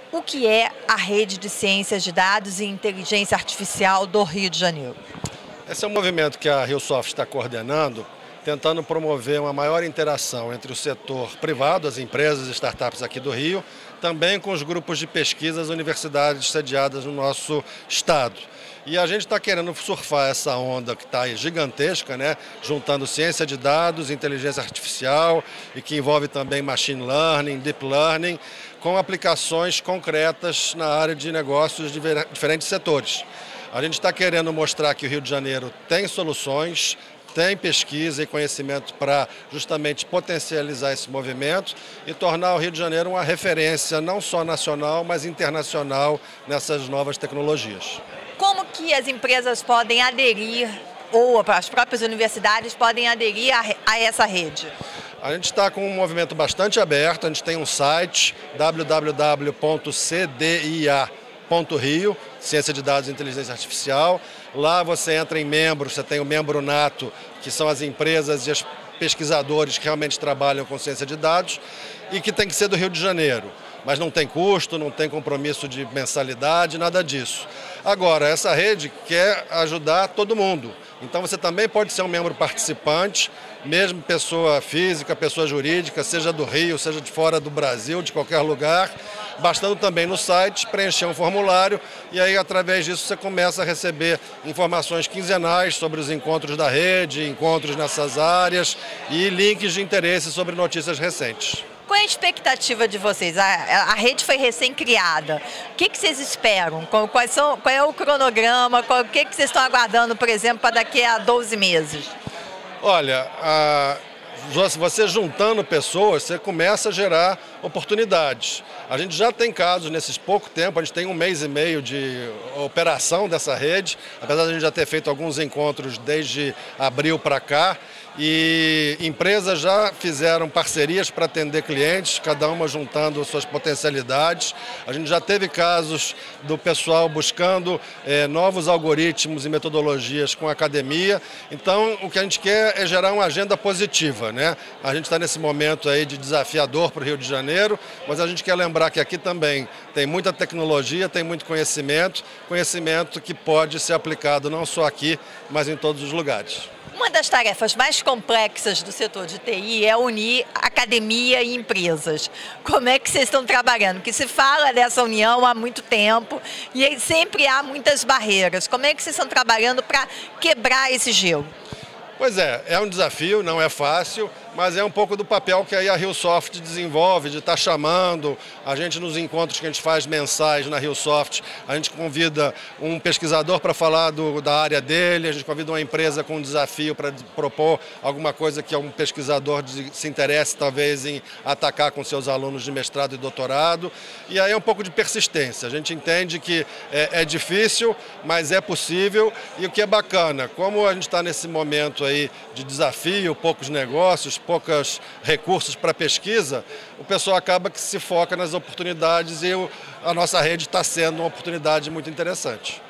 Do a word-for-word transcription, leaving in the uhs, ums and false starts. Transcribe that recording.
O que é a Rede de Ciências de Dados e Inteligência Artificial do Rio de Janeiro? Esse é um movimento que a RioSoft está coordenando, tentando promover uma maior interação entre o setor privado, as empresas e startups aqui do Rio, também com os grupos de pesquisa das universidades sediadas no nosso estado. E a gente está querendo surfar essa onda que está gigantesca, né? Juntando ciência de dados, inteligência artificial e que envolve também machine learning, deep learning, com aplicações concretas na área de negócios de diferentes setores. A gente está querendo mostrar que o Rio de Janeiro tem soluções, tem pesquisa e conhecimento para justamente potencializar esse movimento e tornar o Rio de Janeiro uma referência não só nacional, mas internacional nessas novas tecnologias. Como que as empresas podem aderir, ou as próprias universidades podem aderir a, a essa rede? A gente está com um movimento bastante aberto, a gente tem um site w w w ponto c d i a ponto rio, Ciência de Dados e Inteligência Artificial. Lá você entra em membros, você tem o membro nato, que são as empresas e os pesquisadores que realmente trabalham com ciência de dados e que tem que ser do Rio de Janeiro. Mas não tem custo, não tem compromisso de mensalidade, nada disso. Agora, essa rede quer ajudar todo mundo. Então você também pode ser um membro participante, mesmo pessoa física, pessoa jurídica, seja do Rio, seja de fora do Brasil, de qualquer lugar, bastando também no site preencher um formulário e aí através disso você começa a receber informações quinzenais sobre os encontros da rede, encontros nessas áreas e links de interesse sobre notícias recentes. Qual é a expectativa de vocês? A, a rede foi recém-criada. O que, que vocês esperam? Qual, quais são, qual é o cronograma? Qual, o que, que vocês estão aguardando, por exemplo, para daqui a doze meses? Olha, a, você juntando pessoas, você começa a gerar oportunidades. A gente já tem casos nesses pouco tempo, a gente tem um mês e meio de operação dessa rede, apesar de a gente já ter feito alguns encontros desde abril para cá, e empresas já fizeram parcerias para atender clientes, cada uma juntando suas potencialidades. A gente já teve casos do pessoal buscando eh, novos algoritmos e metodologias com a academia. Então, o que a gente quer é gerar uma agenda positiva, né? A gente está nesse momento aí de desafiador para o Rio de Janeiro, mas a gente quer lembrar que aqui também tem muita tecnologia, tem muito conhecimento, conhecimento que pode ser aplicado não só aqui, mas em todos os lugares. Uma das tarefas mais complexas do setor de T I é unir academia e empresas. Como é que vocês estão trabalhando? Porque se fala dessa união há muito tempo e sempre há muitas barreiras. Como é que vocês estão trabalhando para quebrar esse gelo? Pois é, é um desafio, não é fácil, mas é um pouco do papel que aí a RioSoft desenvolve, de estar chamando, a gente nos encontros que a gente faz mensais na RioSoft, a gente convida um pesquisador para falar do, da área dele, a gente convida uma empresa com um desafio para propor alguma coisa que um pesquisador se interesse talvez em atacar com seus alunos de mestrado e doutorado, e aí é um pouco de persistência. A gente entende que é, é difícil, mas é possível, e o que é bacana, como a gente está nesse momento aí de desafio, poucos negócios, poucos recursos para pesquisa, o pessoal acaba que se foca nas oportunidades e a nossa rede está sendo uma oportunidade muito interessante.